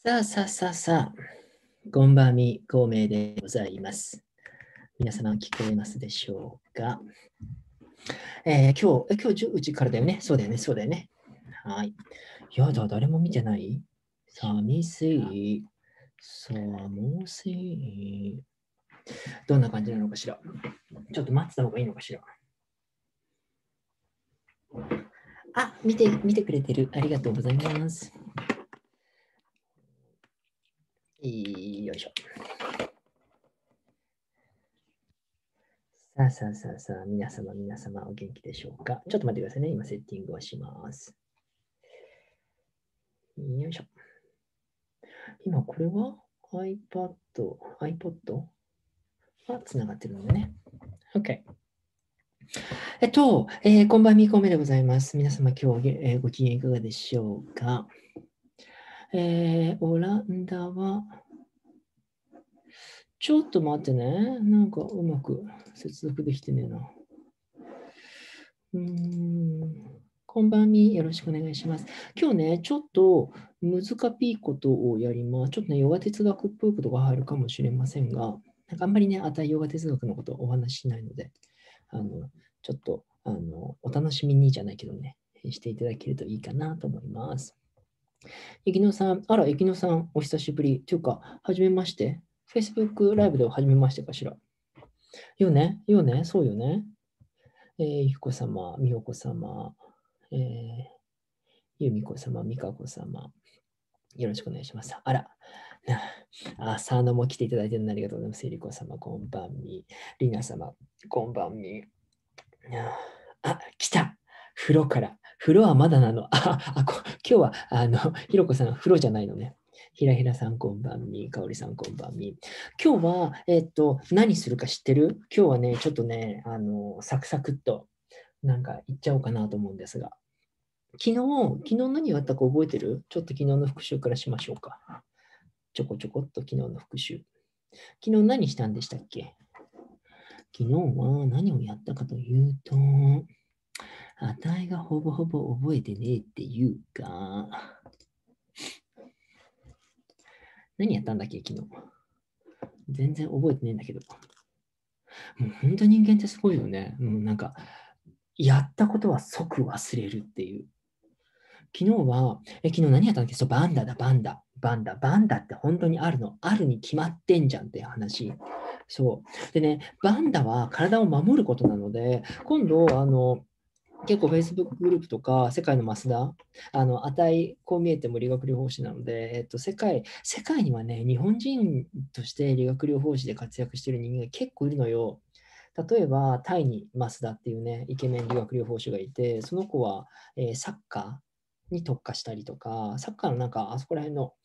さあさあさあさあ、こんばんみ、孔明でございます。皆様聞こえますでしょうか。今日10時からだよね。そうだよね、そうだよね。はい。やだ、誰も見てない？寂しい。寒しい。どんな感じなのかしら。ちょっと待ってた方がいいのかしら。あ、見てくれてる。ありがとうございます。よいしょ。さあさあさあさあ、皆様お元気でしょうか。ちょっと待ってくださいね。今セッティングをします。よいしょ。今これは iPad がつながってるのね。OK。こんばんみこめでございます。皆様今日、ご機嫌いかがでしょうか。オランダは、ちょっと待ってね。なんかうまく接続できてねえな。こんばんみ、よろしくお願いします。今日ね、ちょっと難しいことをやります。ちょっとね、ヨガ哲学っぽいことが入るかもしれませんが、なんかあんまりね、ヨガ哲学のことをお話ししないので、ちょっとお楽しみにじゃないけどね、していただけるといいかなと思います。駅野さん、駅野さん、お久しぶり。というか、はじめまして。Facebook ライブでははじめましてかしら。よね、そうよね。ゆこ様、みほこ様、ゆみこ様、みかこ様、よろしくお願いします。佐野も来ていただいてるのありがとうございます。えりこ様、こんばんみ。りな様、こんばんみ。来た風呂から。風呂はまだなの。今日は、ひろこさん、風呂じゃないのね。ひらひらさん、こんばんみ。かおりさん、こんばんみ。今日は、何するか知ってる？今日はね、ちょっとね、サクサクっと、なんか言っちゃおうかなと思うんですが。昨日何やったか覚えてる？ちょっと昨日の復習からしましょうか。ちょこちょこっと昨日の復習。昨日何したんでしたっけ？昨日は何をやったかというと、あたいがほぼほぼ覚えてねえっていうか、何やったんだっけ、昨日。全然覚えてねえんだけど。もう本当人間ってすごいよね。なんか、やったことは即忘れるっていう。昨日何やったんだっけ？そう、バンダだ、バンダ。バンダって本当にあるの？あるに決まってんじゃんって話。そう。でね、バンダは体を守ることなので、今度、結構 Facebook グループとか、世界のマスダ、こう見えても理学療法士なので、世界にはね、日本人として理学療法士で活躍している人間が結構いるのよ。例えば、タイにマスダっていうね、イケメン理学療法士がいて、その子は、サッカーに特化したりとか、サッカーのなんか、あそこら辺の、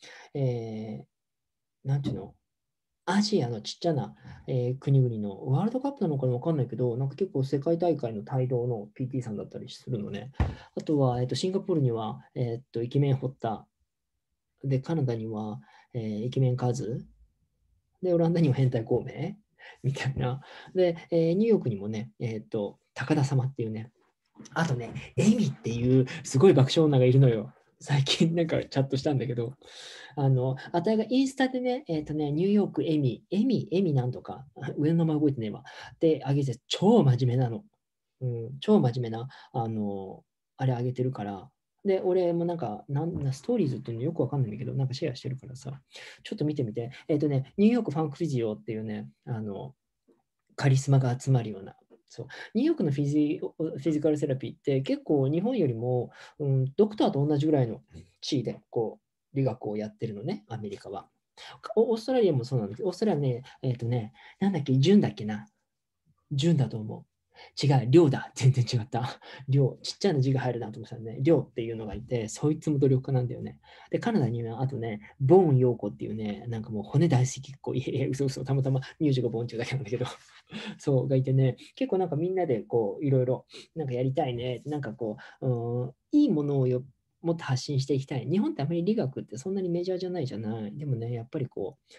なんていうの、アジアのちっちゃな、国々のワールドカップなのかわかんないけど、なんか結構世界大会の帯同の PT さんだったりするのね。あとは、シンガポールには、イケメンホッタ。で、カナダには、イケメンカズ。で、オランダには変態孔明みたいな。で、ニューヨークにもね、高田様っていうね、あとね、エミっていうすごい爆笑女がいるのよ。最近なんかチャットしたんだけど、あたいがインスタでね、ニューヨークエミなんとか、上の名前覚えてねえわ。で、あげて、超真面目なの。超真面目な、あれあげてるから、で、俺もなんか、ストーリーズっていうのよくわかんないんだけど、なんかシェアしてるからさ、ちょっと見てみて。ニューヨークファンクフィジオっていうね、カリスマが集まるような、そう。ニューヨークのフィジカルセラピーって結構日本よりも、ドクターと同じぐらいの地位でこう理学をやってるのね、アメリカは。オーストラリアもそうなんだけど、オーストラリアね、なんだっけ、ジュンだっけな。ジュンだと思う。違う、りょうだ。全然違った。りょう、ちっちゃな字が入るなと思ったらね、りょうっていうのがいて、そいつも努力家なんだよね。で、カナダには、あとね、ボーン陽子っていうね、なんかもう骨大好きっ子、いやいや、嘘嘘、たまたま名字がボーンっていうだけなんだけど、そう、がいてね、結構なんかみんなでこう、いろいろ、なんかやりたいね、なんかこう、いいものをもっと発信していきたい。日本ってあまり理学ってそんなにメジャーじゃないじゃない。でもね、やっぱりこう、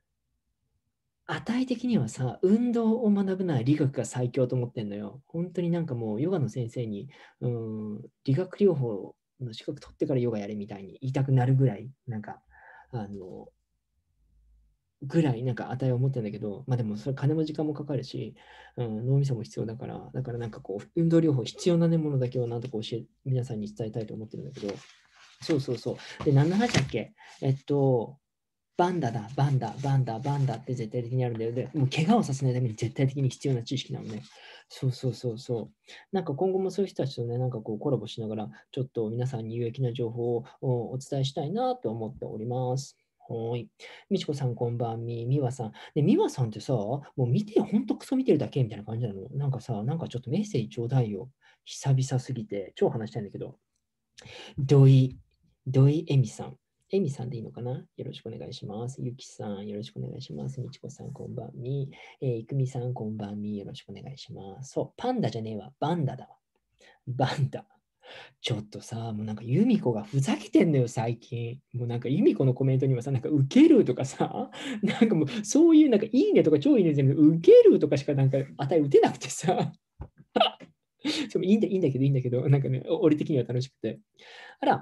値的にはさ、運動を学ぶのは理学が最強と思ってんのよ。本当になんかもうヨガの先生に、理学療法の資格取ってからヨガやれみたいに言いたくなるぐらい、なんか、 ぐらいなんか値を持ってるんだけど、まあでもそれ金も時間もかかるし、脳みそも必要だから、だからなんかこう、運動療法必要なものだけをなんとか皆さんに伝えたいと思ってるんだけど、そうそうそう。で、何の話だっけバンダだ、バンダ、バンダ、バンダって絶対的にあるんだよ。で、もう怪我をさせないために絶対的に必要な知識なのね。そうそうそうそう。なんか今後もそういう人たちとね、なんかこうコラボしながら、ちょっと皆さんに有益な情報をお伝えしたいなと思っております。はい。みちこさん、こんばんみわさん。で、みわさんってさ、もう見て、ほんとクソ見てるだけみたいな感じなの。なんかさ、なんかちょっとメッセージちょうだいよ。久々すぎて、超話したいんだけど。土井、土井恵美さん。恵美さんでいいのかな、よろしくお願いします。ゆきさん、よろしくお願いします。みちこさん、こんばんみ。いくみさん、こんばんみ。よろしくお願いします。そう、パンダじゃねえわ。バンダだわ。バンダ。ちょっとさ、もうなんか由美子がふざけてんのよ、最近。もうなんか由美子のコメントにはさ、なんかウケるとかさ、なんかもうそういうなんかいいねとか超いいね全部ウケるとかしかなんか値打てなくてさ。そういいんだけど、いいんだけど、なんかね、俺的には楽しくて。あら、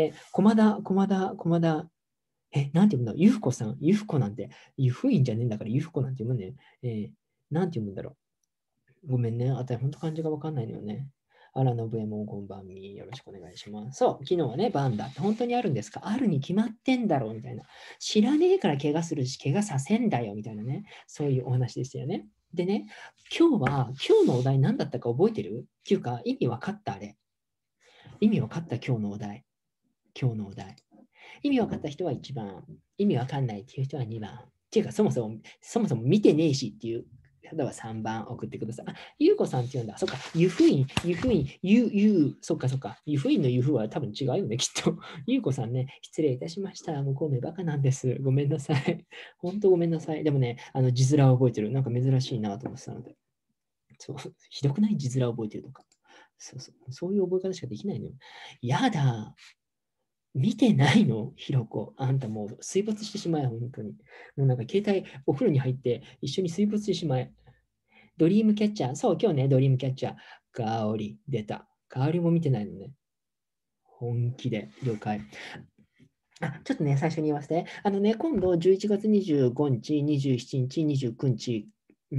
駒田、なんて読むんだゆふこさん、ゆふこなんて、ゆふいんじゃねえんだから、ゆふこなんて読むね。なんて読むんだろう。ごめんね、あたり、ほんと漢字がわかんないのよね。あら、のぶえもん、こんばんみ。よろしくお願いします。そう、昨日はね、バンダって本当にあるんですか、あるに決まってんだろうみたいな。知らねえから怪我するし、怪我させんだよみたいなね。そういうお話でしたよね。でね、今日のお題何だったか覚えてるっていうか、意味わかったあれ。意味わかった今日のお題。今日のお題。意味わかった人は1番、意味わかんないっていう人は2番。っていうか、そもそも見てねえしっていう方は3番送ってください。あ、ゆうこさんって言うんだ。そっか、ゆふいん、そっかそっか、ゆふいんのゆふは多分違うよね、きっと。ゆうこさんね、失礼いたしました。向こうめバカなんです。ごめんなさい。本当ごめんなさい。でもね、字面を覚えてる。なんか珍しいなと思ってたので。そう、ひどくない字面を覚えてるとか。そういう覚え方しかできないのよ。やだ。見てないのひろこ。あんたもう水没してしまえ、本当に。もうなんか携帯お風呂に入って一緒に水没してしまえ。ドリームキャッチャー。そう、今日ね、ドリームキャッチャー。香り、出た。香りも見てないのね。本気で、了解。ちょっとね、最初に言わせて。今度11月25日、27日、29日、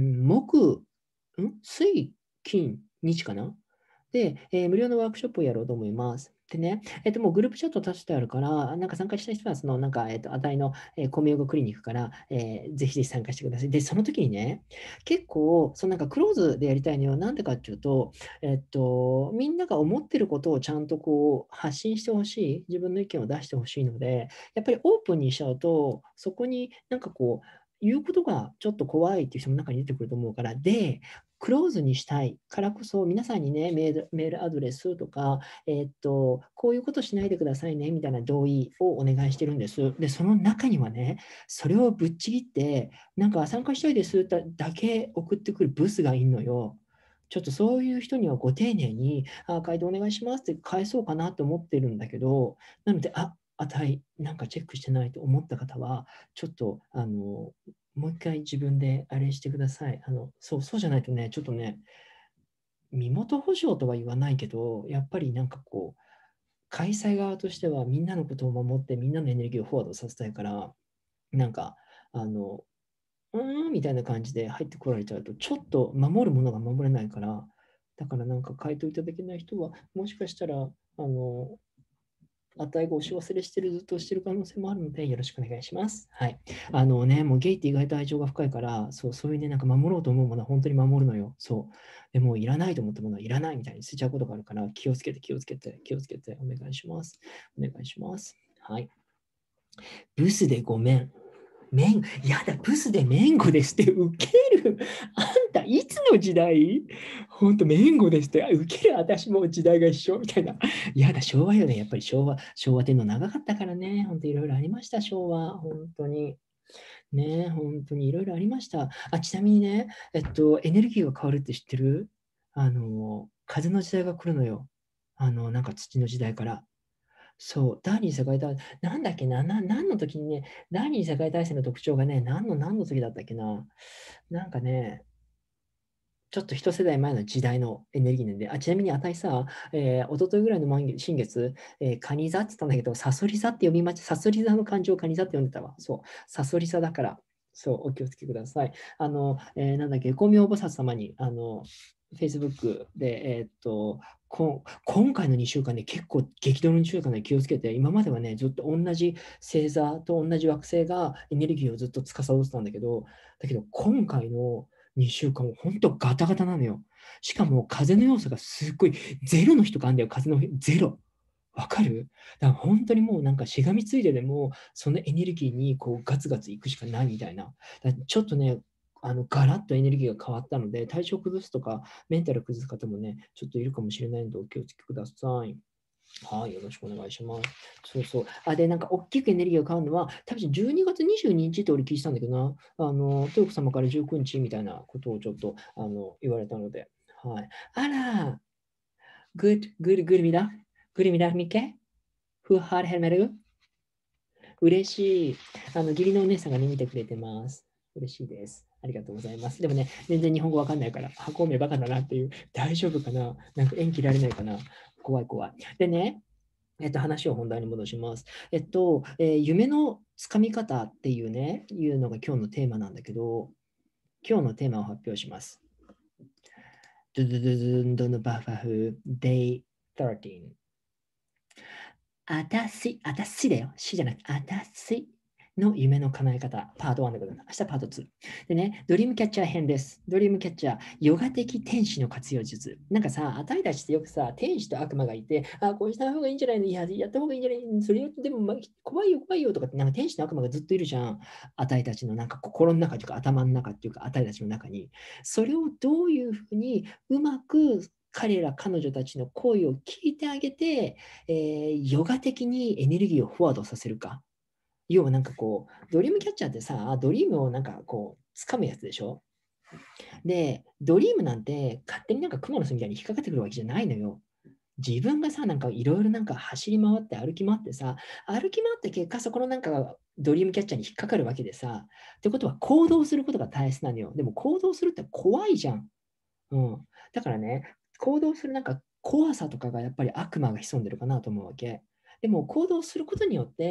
水、金、日かなで、無料のワークショップをやろうと思います。でね、もうグループチャット立ててあるから、なんか参加した人は、その、なんか、値の、コミヨガクリニックから、ぜひぜひ参加してください。で、その時にね、結構、そのなんかクローズでやりたいのは、なんでかっていうと、みんなが思ってることをちゃんとこう、発信してほしい、自分の意見を出してほしいので、やっぱりオープンにしちゃうと、そこになんかこう、言うことがちょっと怖いっていう人も中に出てくると思うから、で、クローズにしたいからこそ、皆さんにね、メールアドレスとか、こういうことしないでくださいね、みたいな同意をお願いしてるんです。で、その中にはね、それをぶっちぎって、なんか参加したいですだけ送ってくるブスがいるのよ。ちょっとそういう人にはご丁寧に、回答お願いしますって返そうかなと思ってるんだけど、なので、なんかチェックしてないと思った方は、ちょっと、もう一回自分であれしてください。そうじゃないとね、ちょっとね、身元保証とは言わないけど、やっぱりなんかこう、開催側としてはみんなのことを守って、みんなのエネルギーをフォワードさせたいから、なんか、あの、みたいな感じで入ってこられちゃうと、ちょっと守るものが守れないから、だからなんか回答いただけない人は、もしかしたら、値が押し忘れしてる、ずっとしてる可能性もあるので、よろしくお願いします。はい。もうゲイって意外と愛情が深いから、そういうね、なんか守ろうと思うものは本当に守るのよ。そう。でも、いらないと思ったものはいらないみたいに捨てちゃうことがあるから、気をつけて、お願いします。お願いします。はい。ブスでごめん。やだ、ブスでメンゴですって、ウケる。あんた、いつの時代ほんと、メンゴですって、ウケる、私も時代が一緒みたいな。やだ、昭和よね。やっぱり昭和天皇長かったからね。ほんといろいろありました、昭和。本当に。ね、本当にいろいろありました。ちなみにね、エネルギーが変わるって知ってる風の時代が来るのよ。なんか土の時代から。そう、第二次世界大戦、なんだっけな、何の時にね、第二次世界大戦の特徴がね、何の時だったっけな。なんかね、 ちょっと一世代前の時代のエネルギーなんで、ちなみに値さ、一昨日ぐらいの新月、カニ座って言ったんだけど、サソリ座って読み間違サソリ座の漢字をカニ座って読んでたわ。そう、サソリ座だから、そう、お気をつけください。なんだっけ、光明菩薩様に、Facebook で、今回の2週間で結構激動の2週間で気をつけて、今まではね、ずっと同じ星座と同じ惑星がエネルギーをずっと司ってたんだけど、今回の2週間も本当ガタガタなのよ。しかも風の要素がすっごい、ゼロの日とかあるんだよ、風のゼロ。わかる？だから本当にもうなんかしがみついてでも、そのエネルギーにこうガツガツいくしかないみたいな。ちょっとね、ガラッとエネルギーが変わったので、体調崩すとか、メンタル崩す方もね、ちょっといるかもしれないので、お気をつけください。はい、よろしくお願いします。そうそう。で、なんか、大きくエネルギーが変わるのは、多分12月22日って俺聞いてたんだけどな、トーク様から19日みたいなことをちょっと言われたので、はい。あら、good middag. Good middag, Micke. Hur har helmet? 嬉しい。義理のお姉さんがね、見てくれてます。嬉しいです。ありがとうございます。でもね、全然日本語わかんないから、箱名バカだなっていう、大丈夫かな、なんか縁切られないかな、怖い怖い。でね、話を本題に戻します。夢のつかみ方っていうね、いうのが今日のテーマなんだけど、今日のテーマを発表します。ドゥドゥドゥドゥンドのバファフ、Day 13。あたしだよ。しじゃなくて、あたしの夢の叶え方、パート1でございます。明日パート2。でね、ドリームキャッチャー編です。ドリームキャッチャー、ヨガ的天使の活用術。なんかさ、あたいたちってよくさ、天使と悪魔がいて、こうした方がいいんじゃないの、いや、やった方がいいんじゃないの、それよでも、怖いよ、怖いよとかって、なんか天使と悪魔がずっといるじゃん。あたいたちのなんか心の中というか、頭の中っていうか、あたいたちの中に。それをどういうふうにうまく彼ら、彼女たちの声を聞いてあげて、ヨガ的にエネルギーをフォワードさせるか。要はなんかこう、ドリームキャッチャーってさ、ドリームをなんかこう、掴むやつでしょ。で、ドリームなんて勝手になんか雲の巣みたいに引っかかってくるわけじゃないのよ。自分がさ、なんかいろいろなんか走り回って歩き回ってさ、歩き回って結果そこのなんかドリームキャッチャーに引っかかるわけでさ、ってことは行動することが大切なのよ。でも行動するって怖いじゃん。うん。だからね、行動するなんか怖さとかがやっぱり悪魔が潜んでるかなと思うわけ。でも行動することによって、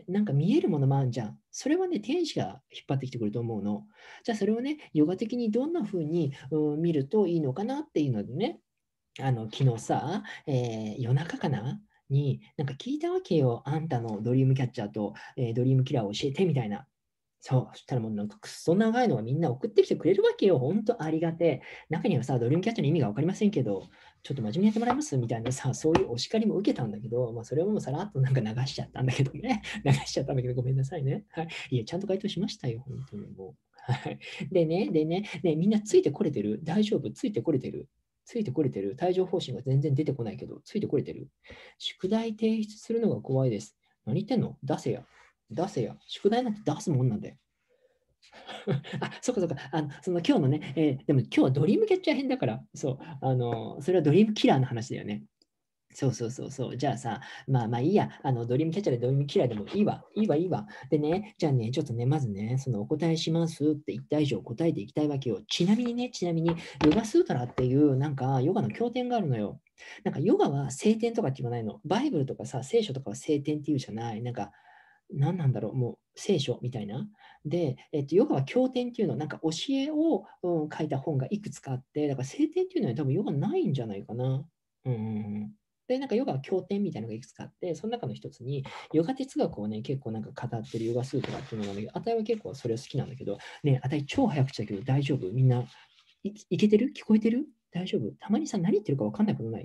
なんか見えるものもあるじゃん。それはね、天使が引っ張ってきてくると思うの。じゃあそれをね、ヨガ的にどんな風に、見るといいのかなっていうのでね、昨日さ、夜中かなに、なんか聞いたわけよ。あんたのドリームキャッチャーと、ドリームキラーを教えてみたいな。そう、そしたらもうなんかくっそ長いのがみんな送ってきてくれるわけよ。ほんとありがてえ。中にはさ、ドリームキャッチャーの意味がわかりませんけど、ちょっと真面目にやってもらいますみたいなさ、そういうお叱りも受けたんだけど、それをもうさらっとなんか流しちゃったんだけどね。流しちゃったんだけど、ごめんなさいね。はい。いや、ちゃんと回答しましたよ、本当にもう。はい。でね、みんなついてこれてる？大丈夫？ついてこれてる？ついてこれてる？帯状疱疹が全然出てこないけど、ついてこれてる？宿題提出するのが怖いです。何言ってんの？出せや。出せや。宿題なんて出すもんなんだよ。そっかそっか。今日のね、でも今日はドリームキャッチャー編だから、そう、それはドリームキラーの話だよね。そうそうそうそう。じゃあさ、まあいいや。ドリームキャッチャーでドリームキラーでもいいわ。いいわ、いいわ。でね、じゃあね、ちょっとね、まずね、そのお答えしますって言った以上答えていきたいわけよ。ちなみに、ヨガスートラっていう、なんか、ヨガの経典があるのよ。なんか、ヨガは聖典とかって言わないの。バイブルとかさ、聖書とかは聖典っていうじゃない。なんか、何なんだろう、もう聖書みたいな。で、ヨガは経典っていうの、なんか教えを、書いた本がいくつかあって、だから聖典っていうのは多分ヨガないんじゃないかな。うんうんうん。で、なんかヨガは経典みたいなのがいくつかあって、その中の一つに、ヨガ哲学をね、結構なんか語ってるヨガスートラっていうのなんだけど、あたいは結構それ好きなんだけど、ね、あたい超早口だけど大丈夫？みんいけてる？聞こえてる？大丈夫？たまにさ、何言ってるか分かんないことない？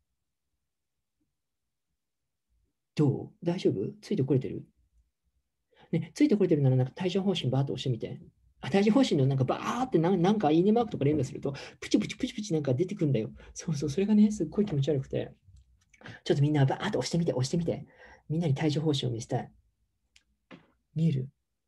どう？大丈夫？ついてこれてる？ね、ついてこれてるなら、なんか帯状疱疹バーっと押してみて。帯状疱疹のなんかバーってなんかいいねマークとか連打すると、プチプチプチプチなんか出てくるんだよ。そうそう、それがね、すっごい気持ち悪くて。ちょっとみんなバーっと押してみて、押してみて。みんなに帯状疱疹を見せたい。見える？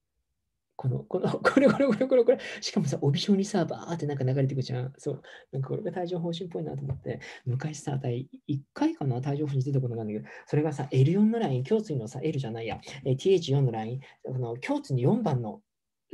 これ。しかもさ、帯状にさ、バーってなんか流れてくじゃん。そう。なんかこれが帯状疱疹っぽいなと思って、昔さ、1回かな、帯状疱疹出たことがあるんだけど、それがさ、L4 のライン、胸椎のさ、L じゃないや、TH4 のライン、胸椎に4番の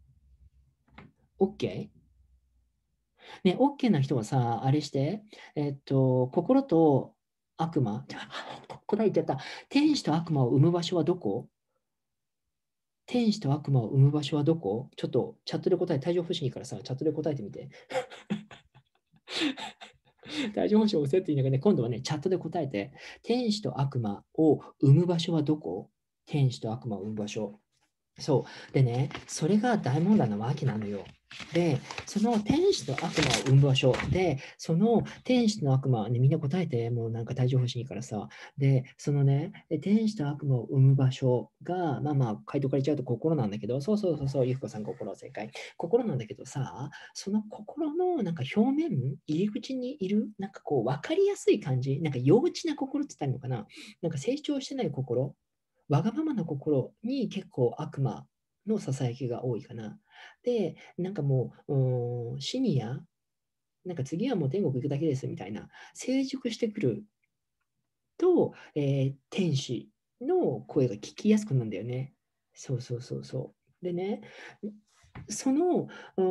OK？ ね、OK な人はさ、あれして、心と悪魔、答え言っちゃった。天使と悪魔を生む場所はどこ？天使と悪魔を生む場所はどこ？ちょっとチャットで答え、帯状疱疹からさ、チャットで答えてみて。帯状疱疹を押せって言いながらね、今度はね、チャットで答えて、天使と悪魔を生む場所はどこ？天使と悪魔を生む場所。そう。でね、それが大問題なわけなのよ。で、その天使と悪魔を生む場所で、その天使と悪魔、ね、みんな答えて、もうなんか帯状疱疹いいからさ。で、そのね、天使と悪魔を生む場所が、まあまあ、回答から言っちゃうと心なんだけど、そうそうそうそう、ゆふこさん心正解。心なんだけどさ、その心のなんか表面、入り口にいる、なんかこう、わかりやすい感じ、なんか幼稚な心って言ったらいいのかな、なんか成長してない心、わがままな心に結構悪魔のささやきが多いかな。で、なんかもう、シニア、なんか次はもう天国行くだけですみたいな、成熟してくると、天使の声が聞きやすくなるんだよね。そうそうそうそう。でね、その、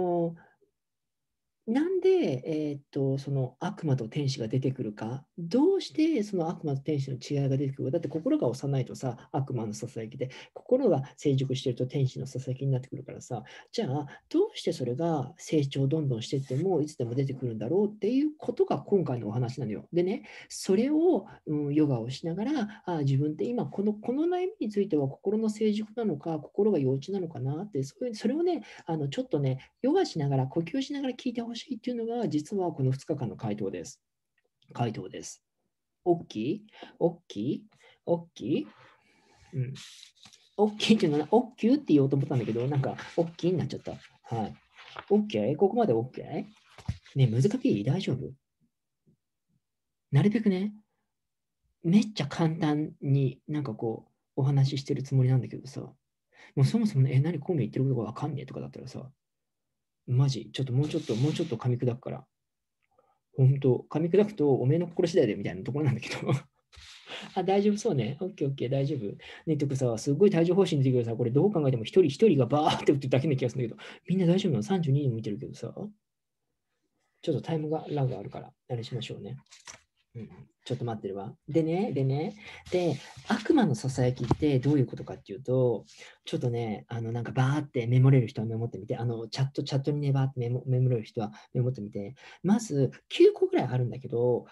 なんで、その悪魔と天使が出てくるか、どうしてその悪魔と天使の違いが出てくるか、だって心が幼いとさ、悪魔のささやきで、心が成熟してると天使のささやきになってくるからさ、じゃあ、どうしてそれが成長どんどんしていっても、いつでも出てくるんだろうっていうことが今回のお話なのよ。でね、それを、ヨガをしながら、自分って今この悩みについては心の成熟なのか、心が幼稚なのかなって、それをね、ちょっとね、ヨガしながら、呼吸しながら聞いてほしいっていうのが、実はこの2日間の回答です。回答です。大きい大きい大きいうん。大きいっていうのは、大きいって言おうと思ったんだけど、なんか、大きいになっちゃった。はい。OK? ここまで OK? ね、難しい大丈夫なるべくね、めっちゃ簡単になんかこう、お話ししてるつもりなんだけどさ、もうそもそもね、何コウメ言ってることがわかんねえとかだったらさ、マジ、ちょっともうちょっと噛み砕くから、本当噛み砕くと、おめえの心次第でみたいなところなんだけど。あ、大丈夫そうね。オッケーオッケー、大丈夫。ね、とかさ、すごい帯状疱疹出てくるさ、これどう考えても一人がバーって打ってるだけな気がするんだけど、みんな大丈夫なの？ 32 人も見てるけどさ、ちょっとタイムがラグあるから、あれしましょうね。うん、ちょっと待ってるわ。で、悪魔のささやきってどういうことかっていうと、ちょっとね、なんかバーってメモれる人はメモってみて、チャットにね、バーってメモれる人はメモってみて、まず9個ぐらいあるんだけど、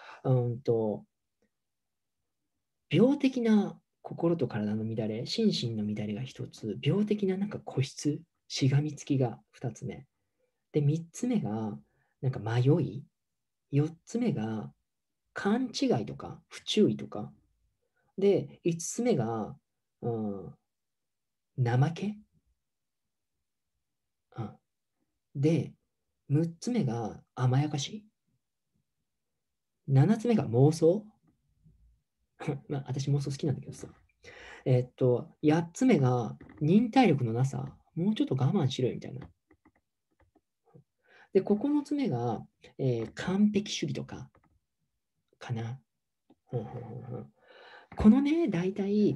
病的な心と体の乱れ、心身の乱れが一つ、病的ななんか固執、しがみつきが二つ目。で、三つ目が、なんか迷い。四つ目が、勘違いとか、不注意とか。で、五つ目が、うん、怠け。 で、6つ目が甘やかし。7つ目が妄想。まあ、私妄想好きなんだけどさ。8つ目が忍耐力のなさ。もうちょっと我慢しろよみたいな。で、9つ目が、完璧主義とか、かな。このね、大体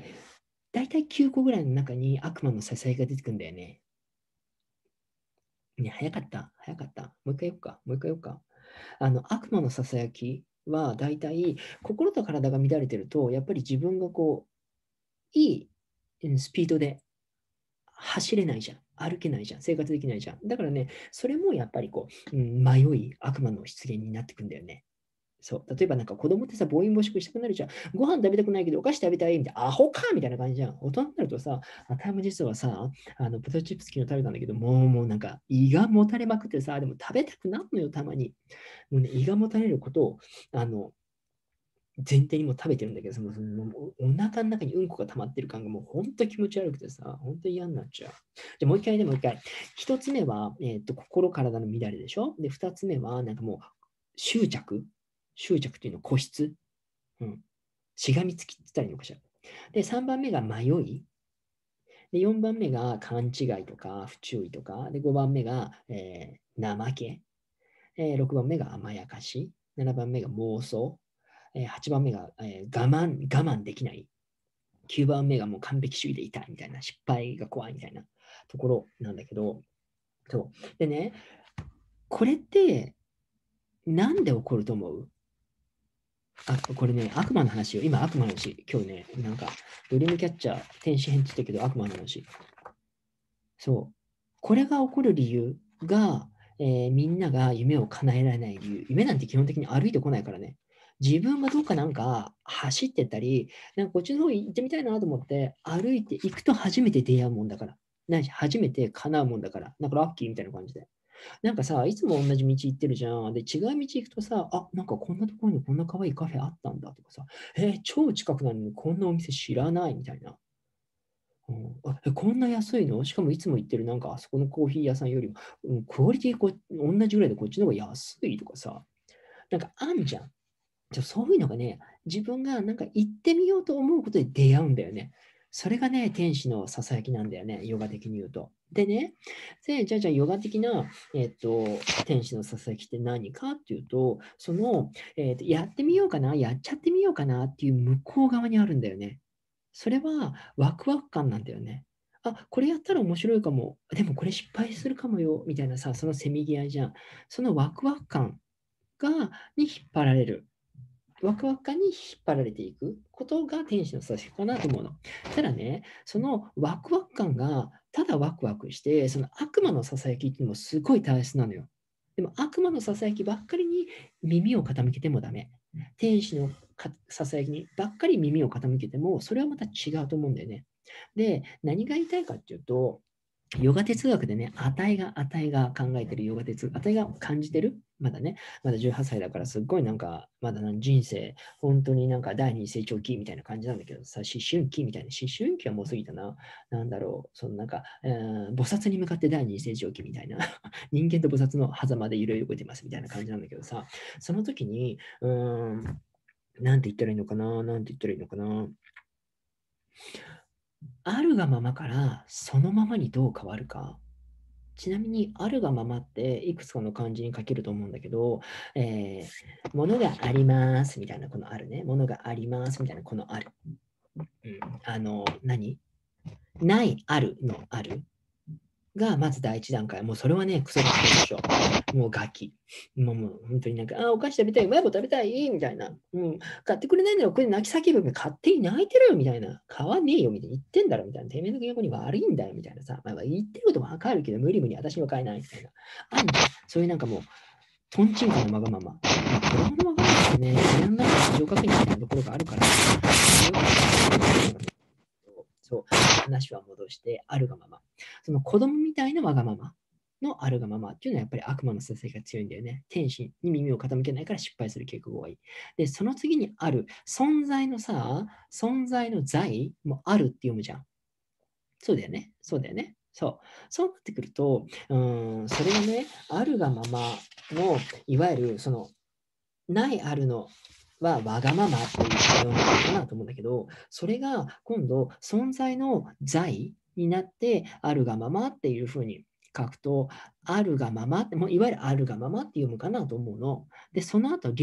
9個ぐらいの中に悪魔のささやきが出てくるんだよね。ね、早かった。もう一回言おうか。悪魔のささやきは大体、心と体が乱れてると、やっぱり自分がこう、いいスピードで走れないじゃん。歩けないじゃん。生活できないじゃん。だからね、それもやっぱりこう、迷い、悪魔の出現になってくんだよね。そう。例えばなんか子供ってさ、暴飲暴食したくなるじゃん。ご飯食べたくないけどお菓子食べたいみたいな、アホかみたいな感じじゃん。大人になるとさ、タイム実はさ、ポテトチップス昨日食べたんだけど、もうなんか胃がもたれまくってさ、でも食べたくなるのよ、たまに。もうね、胃がもたれることを、前提にも食べてるんだけど、お腹の中にうんこが溜まってる感がもう本当に気持ち悪くてさ、本当に嫌になっちゃう。じゃもう一回。一つ目は、心体の乱れでしょ。で、二つ目は、なんかもう、執着っていうの固執。うん。しがみつきって言ったらいいのかしら。で、3番目が迷い。で、4番目が勘違いとか不注意とか。で、5番目が、怠け。6番目が甘やかし。7番目が妄想。8番目が、我慢できない。9番目がもう完璧主義でいたいみたいな、失敗が怖いみたいなところなんだけど、そう。でね、これってなんで起こると思う？これね、悪魔の話よ。今、悪魔の話。今日ね、なんか、ドリームキャッチャー、天使編って言ったけど、悪魔の話。そう。これが起こる理由が、みんなが夢を叶えられない理由。夢なんて基本的に歩いてこないからね。自分がどっかなんか走ってったり、なんかこっちの方行ってみたいなと思って歩いていくと初めて出会うもんだから。ないし、初めて叶うもんだから。なんかラッキーみたいな感じで。なんかさ、いつも同じ道行ってるじゃん。で、違う道行くとさ、なんかこんなところにこんな可愛いカフェあったんだとかさ、超近くなのにこんなお店知らないみたいな。こんな安いの？しかもいつも行ってるなんかあそこのコーヒー屋さんよりも、クオリティ同じぐらいでこっちの方が安いとかさ、なんかあんじゃん。そういうのがね、自分がなんか行ってみようと思うことで出会うんだよね。それがね、天使のささやきなんだよね、ヨガ的に言うと。でね、じゃあヨガ的な、天使のささやきって何かっていうと、やってみようかな、やっちゃってみようかなっていう向こう側にあるんだよね。それはワクワク感なんだよね。これやったら面白いかも。でもこれ失敗するかもよ、みたいなさ、そのせめぎ合いじゃん。そのワクワク感に引っ張られる。ワクワク感に引っ張られていくことが天使のささやきかなと思うの。ただね、そのワクワク感がただワクワクして、その悪魔のささやきっていうのもすごい大切なのよ。でも悪魔のささやきばっかりに耳を傾けてもダメ。天使のささやきにばっかり耳を傾けても、それはまた違うと思うんだよね。で、何が言いたいかっていうと、ヨガ哲学でね、値が考えてるヨガ哲学、値が感じてるまだね、まだ18歳だからすっごいなんか、まだ人生、本当になんか第二成長期みたいな感じなんだけどさ、思春期みたいな、思春期はもう過ぎたな。なんだろう、そのなんか、菩薩に向かって第二成長期みたいな、人間と菩薩の狭間でいろいろ動いてますみたいな感じなんだけどさ、その時に、なんて言ったらいいのかな、あるがままからそのままにどう変わるか。ちなみに、あるがままっていくつかの漢字に書けると思うんだけど、物がありますみたいなこのあるね。物がありますみたいなこのある。何ない、あるのあるが、まず第一段階。もうそれはね、クソガキでしょ。もうガキ。もう本当になんか、お菓子食べたい、うまい棒食べたいみたいな。買ってくれないならこれ泣き叫ぶ。勝手に泣いてるよみたいな。買わねえよみたいな。言ってんだろみたいな。てめえの言語に悪いんだよみたいなさ。言ってることわかるけど、無理私には買えないみたいな。そういうなんかもう、トンチンカンのわがまま。子供のわがままってね、自分の中で非常確認みたいなところがあるから、そう、話は戻して、あるがまま。その子供みたいなわがままのあるがままっていうのはやっぱり悪魔のささやきが強いんだよね。天使に耳を傾けないから失敗する傾向が多い。で、その次にある、存在の在もあるって読むじゃん。そうだよね。 そうなってくると、それがね、あるがままの、いわゆるその、ないあるのはわがままという読み方かなと思うんだけど、それが今度存在の在になって、あるがままっていうふうに書くと、あるがままって、もういわゆるあるがままって読むかなと思うの。で、その後、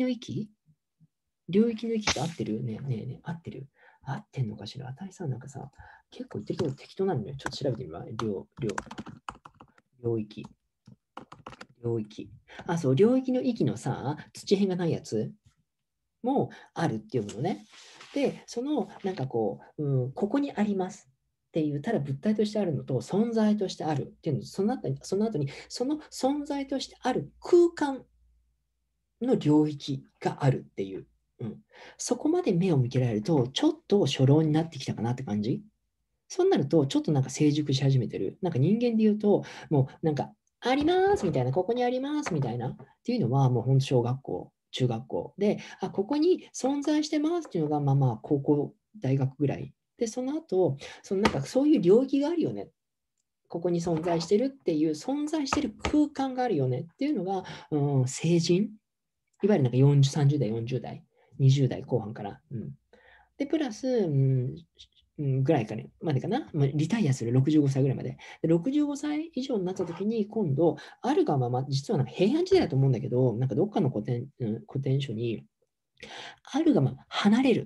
領域の域って合ってるねえねえねえ、合ってる合ってんのかしら。あたりさんなんかさ、結構言ってるとこ適当なんだよ。ちょっと調べてみます。領域。領域。あ、そう、領域の域のさ、土辺がないやつもあるっていうのね。で、その、なんかこう、ここにありますっていう、ただ物体としてあるのと、存在としてあるっていうの、その後に、その存在としてある空間の領域があるっていう。そこまで目を向けられると、ちょっと初老になってきたかなって感じ。そうなると、ちょっとなんか成熟し始めてる。なんか人間で言うと、もうなんか、ありますみたいな、ここにありますみたいなっていうのは、もう本当小学校、中学校で、ここに存在してますっていうのが、まあ高校、大学ぐらい。で、その後、なんかそういう領域があるよね。ここに存在してるっていう、存在してる空間があるよねっていうのが、成人。いわゆるなんか40、30代、40代、20代後半から。で、プラス、ぐらいかね、までかな、リタイアする65歳ぐらいまで。で65歳以上になった時に、今度、あるがまま、実はなんか平安時代だと思うんだけど、なんかどっかの古典書に、あるがまま、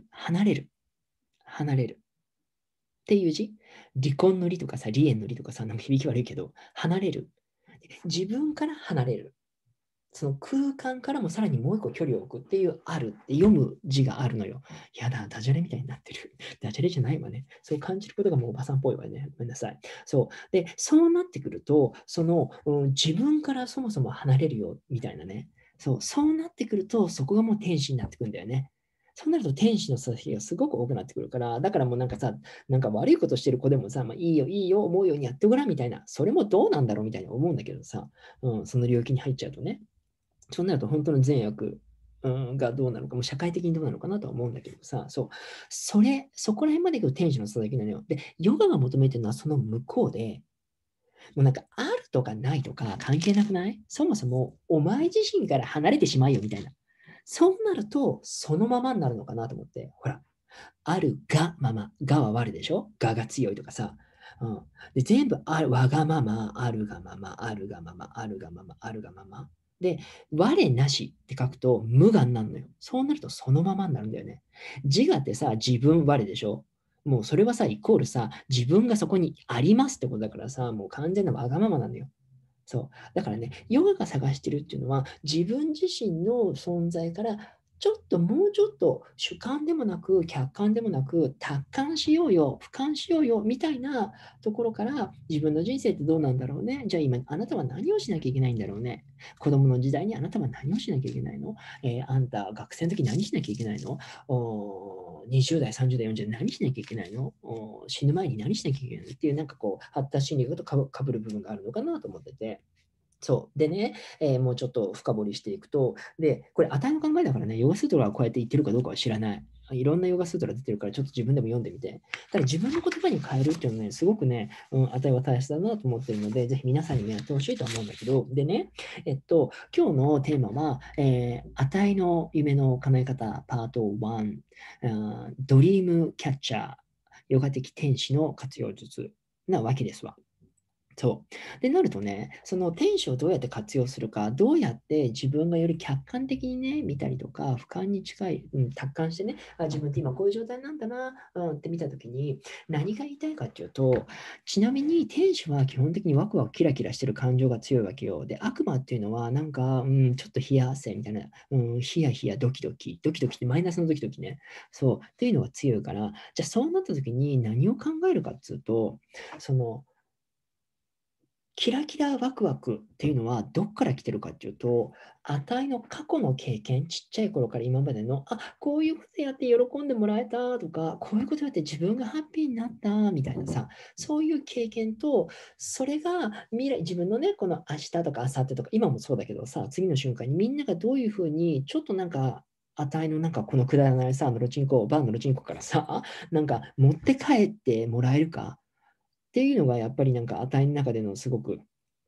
離れるっていう字、離婚の離とかさ、離縁の離とかさ、なんか響き悪いけど、離れる。自分から離れる。その空間からもさらにもう一個距離を置くっていうあるって読む字があるのよ。やだ、ダジャレみたいになってる。ダジャレじゃないわね。そう感じることがもうおばさんっぽいわね。ごめんなさい。そう。で、そうなってくると、自分からそもそも離れるよ、みたいなね。そうなってくると、そこがもう天使になってくるんだよね。そうなると天使の組織がすごく多くなってくるから、だからもうなんかさ、なんか悪いことしてる子でもさ、いいよ、いいよ、思うようにやってごらんみたいな、それもどうなんだろうみたいに思うんだけどさ、その領域に入っちゃうとね。そうなると本当の善悪、がどうなのか、もう社会的にどうなのかなとは思うんだけどさ、そこら辺まで行くと天使の育ちなのよ。で、ヨガが求めてるのはその向こうで、もうなんかあるとかないとか関係なくない？そもそもお前自身から離れてしまえよみたいな。そうなると、そのままになるのかなと思って、ほら、あるがまま、がは我でしょ？がが強いとかさ。で全部ある、わがまま、あるがまま、あるがまま、あるがまま、あるがまま。で、我なしって書くと無我になるのよ。そうなるとそのままになるんだよね。自我ってさ、自分、我でしょ？もうそれはさ、イコールさ、自分がそこにありますってことだからさ、もう完全なわがままなんだよ。そう。だからね、ヨガが探してるっていうのは、自分自身の存在から、もうちょっと主観でもなく、客観でもなく、達観しようよ、俯瞰しようよ、みたいなところから、自分の人生ってどうなんだろうね。じゃあ今、あなたは何をしなきゃいけないんだろうね。子供の時代にあなたは何をしなきゃいけないの？あんた、学生の時何しなきゃいけないの？20代、30代、40代何しなきゃいけないの？死ぬ前に何しなきゃいけないのっていう、なんかこう、発達心理学とかぶる部分があるのかなと思ってて。そう。でね、もうちょっと深掘りしていくと、で、これ、値の考えだからね、ヨガスートラはこうやって言ってるかどうかは知らない。いろんなヨガスートラ出てるから、ちょっと自分でも読んでみて。ただ自分の言葉に変えるっていうのはね、すごくね、値は大切だなと思ってるので、ぜひ皆さんにもやってほしいと思うんだけど、でね、今日のテーマは、値の夢の叶え方、パート1、ドリームキャッチャー、ヨガ的天使の活用術なわけですわ。そう。で、なるとね、その天使をどうやって活用するか、どうやって自分がより客観的にね、見たりとか、俯瞰に近い、達観してね、自分って今こういう状態なんだな、って見たときに、何が言いたいかっていうと、ちなみに天使は基本的にワクワクキラキラしてる感情が強いわけよ。で、悪魔っていうのは、なんか、ちょっと冷や汗みたいな、ヒヤヒヤドキドキ、ドキドキってマイナスのドキドキね。そう。っていうのが強いから、じゃあそうなったときに何を考えるかっていうと、その、キラキラワクワクっていうのはどっから来てるかっていうと、値の過去の経験、ちっちゃい頃から今までの、こういうことやって喜んでもらえたとか、こういうことやって自分がハッピーになったみたいなさ、そういう経験と、それが未来、自分のね、この明日とか明後日とか、今もそうだけどさ、次の瞬間にみんながどういうふうに、ちょっとなんか、値のなんかこのくだらないさ、バーのロチンコからさ、なんか持って帰ってもらえるか。 ていうのがやっぱりなんか値の中でのすごく、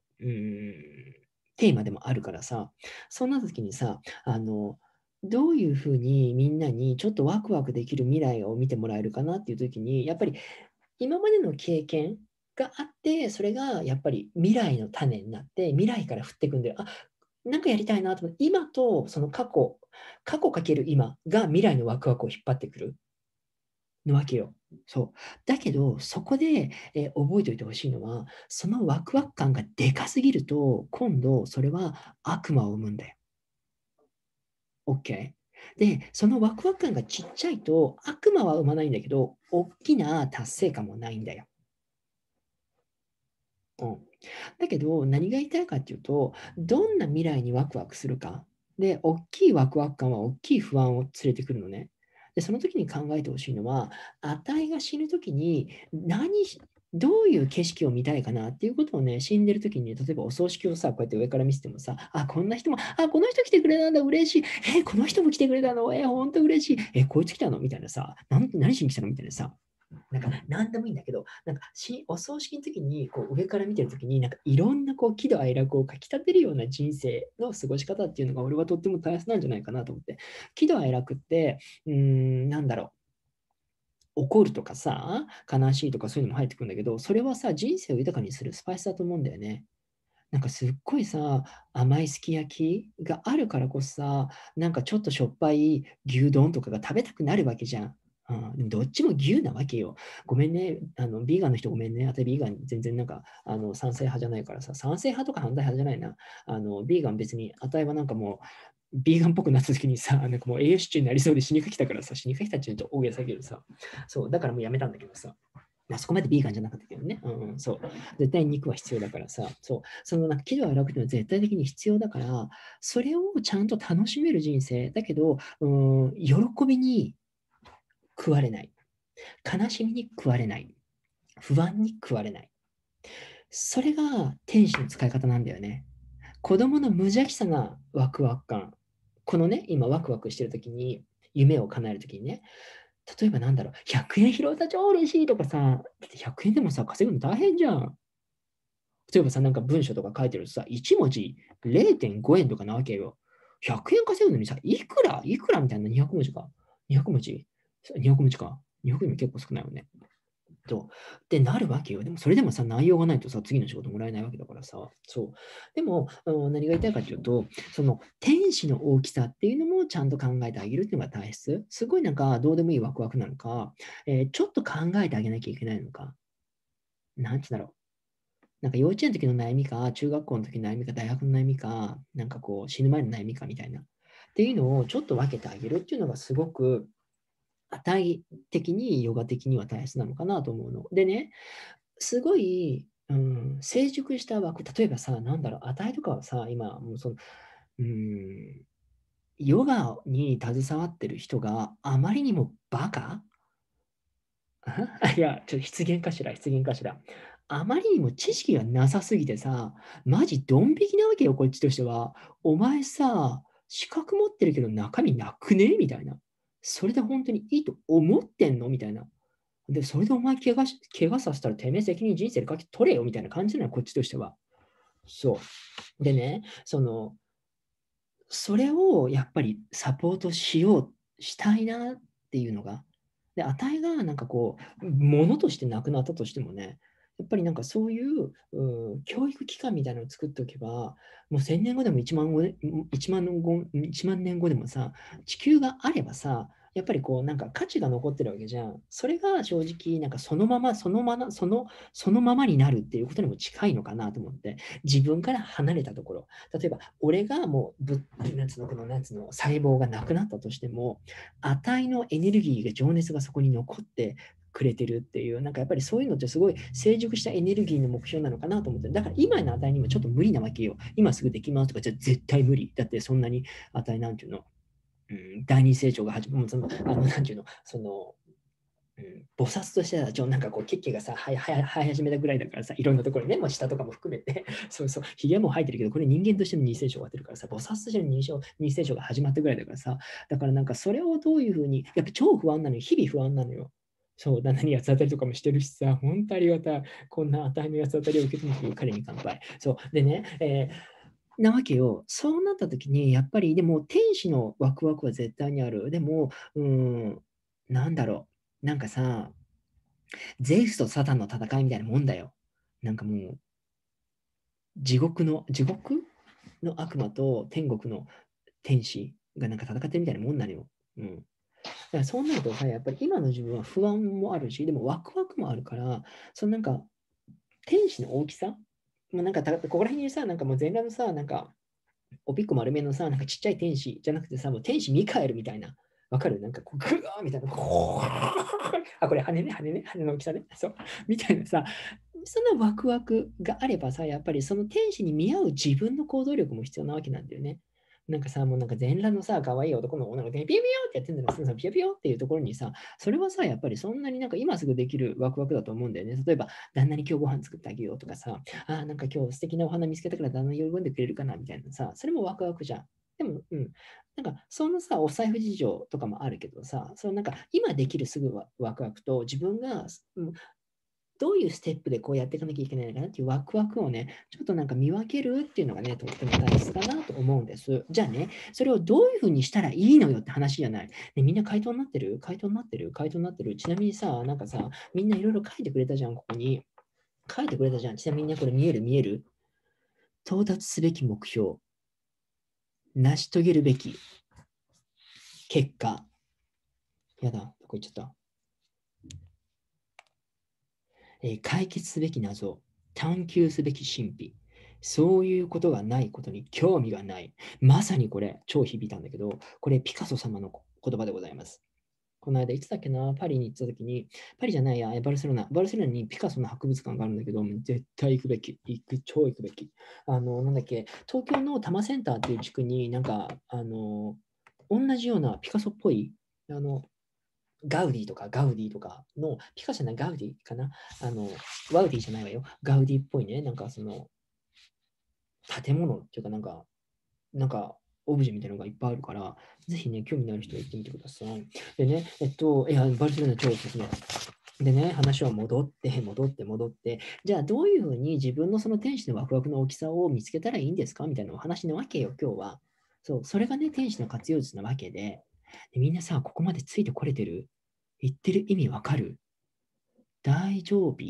テーマでもあるからさ、そうなった時にさ、どういうふうにみんなにちょっとワクワクできる未来を見てもらえるかなっていう時に、やっぱり今までの経験があって、それがやっぱり未来の種になって、未来から降ってくんだよ。あ、なんかやりたいなと思って、今とその過去かける今が未来のワクワクを引っ張ってくるのわけよ。そう。だけど、そこで、覚えておいてほしいのは、そのワクワク感がでかすぎると、今度それは悪魔を生むんだよ。OK。で、そのワクワク感がちっちゃいと、悪魔は生まないんだけど、大きな達成感もないんだよ。うん。だけど、何が言いたいかっていうと、どんな未来にワクワクするか。で、大きいワクワク感は大きい不安を連れてくるのね。で、その時に考えてほしいのは、あたいが死ぬ時にどういう景色を見たいかなっていうことをね、死んでる時に、例えばお葬式をさ、こうやって上から見せてもさ、あ、こんな人も、あ、この人来てくれたんだ、嬉しい。この人も来てくれたの、ほんと嬉しい。こいつ来たのみたいなさ、何しに来たのみたいなさ、なんか何でもいいんだけど、なんかお葬式の時にこう上から見てる時に、なんかいろんなこう喜怒哀楽をかきたてるような人生の過ごし方っていうのが俺はとっても大切なんじゃないかなと思って。喜怒哀楽って、なんだろう、怒るとかさ、悲しいとかそういうのも入ってくるんだけど、それはさ、人生を豊かにするスパイスだと思うんだよね。なんかすっごいさ、甘いすき焼きがあるからこそさ、なんかちょっとしょっぱい牛丼とかが食べたくなるわけじゃん。うん、でもどっちも牛なわけよ。ごめんね、ビーガンの人ごめんね。あたビーガン全然なんか、賛成派じゃないからさ、賛成派とか反対派じゃないな。ビーガン別に、あたいはなんかもう、ビーガンっぽくなった時にさ、なんかもう栄養失調になりそうで死にかけたからさ、死にかけたって言うと大げさだけどさ、そう、だからもうやめたんだけどさ。そこまでビーガンじゃなかったけどね。そう。絶対に肉は必要だからさ、そう。そのなんか喜怒哀楽っていうのは絶対的に必要だから、それをちゃんと楽しめる人生。だけど、喜びに食われない。悲しみに食われない。不安に食われない。それが天使の使い方なんだよね。子供の無邪気さなワクワク感。このね、今ワクワクしてる時に、夢を叶える時にね、例えばなんだろう、100円拾えた超嬉しいとかさ、だって100円でもさ、稼ぐの大変じゃん。例えばさ、なんか文章とか書いてるとさ、1文字0.5円とかなわけよ。100円稼ぐのにさ、いくらみたいな200文字か。200文字 ?200 文字か。200文字結構少ないよね。と、ってなるわけよ。でもそれでもさ、内容がないとさ、次の仕事もらえないわけだからさ。そう。でも、何が言いたいかというと、その天使の大きさっていうのもちゃんと考えてあげるっていうのが大切。すごいなんか、どうでもいいワクワクなのか、ちょっと考えてあげなきゃいけないのか。なんて言うんだろう。なんか幼稚園の時の悩みか、中学校の時の悩みか、大学の悩みか、なんかこう死ぬ前の悩みかみたいな。っていうのをちょっと分けてあげるっていうのがすごく値的にヨガ的には大切なのかなと思うの。でね、すごい、成熟した枠、例えばさ、なんだろう、値とかはさ、今、もううん、ヨガに携わってる人があまりにもバカいや、ちょっと失言かしら。あまりにも知識がなさすぎてさ、マジドン引きなわけよ、こっちとしては。お前さ、資格持ってるけど中身なくねみたいな。それで本当にいいと思ってんのみたいな。で、それでお前怪我させたらてめえ責任人生でかけ取れよみたいな感じなの、こっちとしては。そう。でね、それをやっぱりサポートしたいなっていうのが、で、値がなんかこう、ものとしてなくなったとしてもね、やっぱりなんかそういう、教育機関みたいなのを作っておけば、もう1000年後でも1万年後でもさ、地球があればさ、やっぱりこうなんか価値が残ってるわけじゃん。それが正直なんかそのままになるっていうことにも近いのかなと思って、自分から離れたところ。例えば、俺がもうなんつうの、細胞がなくなったとしても、値のエネルギーが、情熱がそこに残ってくれてるっていう、なんかやっぱりそういうのってすごい成熟したエネルギーの目標なのかなと思って、だから今の値にもちょっと無理なわけよ。今すぐできますとか、じゃ絶対無理。だってそんなに値なんていうの、第二成長が始まる、なんていうの、菩薩としては、なんかこう、血気がさ、生え始めたぐらいだからさ、いろんなところにね、もう下とかも含めて、そうそう、ひげも生えてるけど、これ人間としての二聖書がってるからさ、菩薩としての二聖書が始まったぐらいだからさ、だからなんかそれをどういうふうに、やっぱ超不安なのよ、日々不安なのよ。 そう、旦那に八つ当たりとかもしてるしさ、本当ありがたい。こんな値の八つ当たりを受け止めてくる彼に乾杯。そう。でね、なわけよ。そうなった時に、やっぱり、でも、天使のワクワクは絶対にある。でも、なんだろう。なんかさ、ゼウスとサタンの戦いみたいなもんだよ。なんかもう、地獄の悪魔と天国の天使がなんか戦ってるみたいなもんなのよ。うん。だからそうなるとさ、やっぱり今の自分は不安もあるし、でもワクワクもあるから、そのなんか、天使の大きさ、もうなんかここら辺にさ、なんかもう全裸のさ、なんか、おピッコ丸めのさ、なんかちっちゃい天使じゃなくてさ、もう天使ミカエルみたいな。わかるなんかこう、グワーみたいな。あ、これ羽ね、羽ね、羽の大きさね。そう。みたいなさ、そんなワクワクがあればさ、やっぱりその天使に見合う自分の行動力も必要なわけなんだよね。なんかさ、もうなんか全裸のさ、可愛い男の女の子がピヨピヨってやってんだけど、ピヨピヨっていうところにさ、それはさ、やっぱりそんなになんか今すぐできるワクワクだと思うんだよね。例えば、旦那に今日ご飯作ってあげようとかさ、なんか今日素敵なお花見つけたから旦那喜んでくれるかなみたいなさ、それもワクワクじゃん。でも、なんか、そのさ、お財布事情とかもあるけどさ、そのなんか、今できるすぐワクワクと、自分が、どういうステップでこうやっていかなきゃいけないのかなっていうワクワクをね、ちょっとなんか見分けるっていうのがね、とっても大切かなと思うんです。じゃあね、それをどういうふうにしたらいいのよって話じゃない。ね、みんな回答になってる回答になってる回答になってるちなみにさ、なんかさ、みんないろいろ書いてくれたじゃん、ここに。書いてくれたじゃん。ちなみにね、これ見える到達すべき目標。成し遂げるべき結果。やだ、どこ行っちゃった。解決すべき謎。探求すべき神秘。そういうことがないことに興味がない。まさにこれ、超響いたんだけど、これ、ピカソ様の言葉でございます。この間、いつだっけな、パリに行った時に、パリじゃないや、バルセロナ。バルセロナにピカソの博物館があるんだけど、絶対行くべき。超行くべき。なんだっけ、東京の多摩センターっていう地区になんか、同じようなピカソっぽい、ガウディとかの、ピカソじゃないガウディかなワウディじゃないわよ。ガウディっぽいね、なんかその、建物っていうかなんか、オブジェみたいなのがいっぱいあるから、ぜひね、興味のある人は行ってみてください。でね、いや、バルセロナ超おすすめ。でね、話は戻って、じゃあどういうふうに自分のその天使のワクワクの大きさを見つけたらいいんですかみたいなお話なわけよ、今日は。そう、それがね、天使の活用術なわけで、みんなさ、ここまでついてこれてる言ってる意味わかる大丈夫